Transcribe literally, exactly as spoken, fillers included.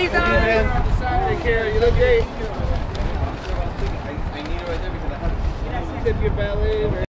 you guys. Take care. You look great. I need it right there because I have to tip your ballet.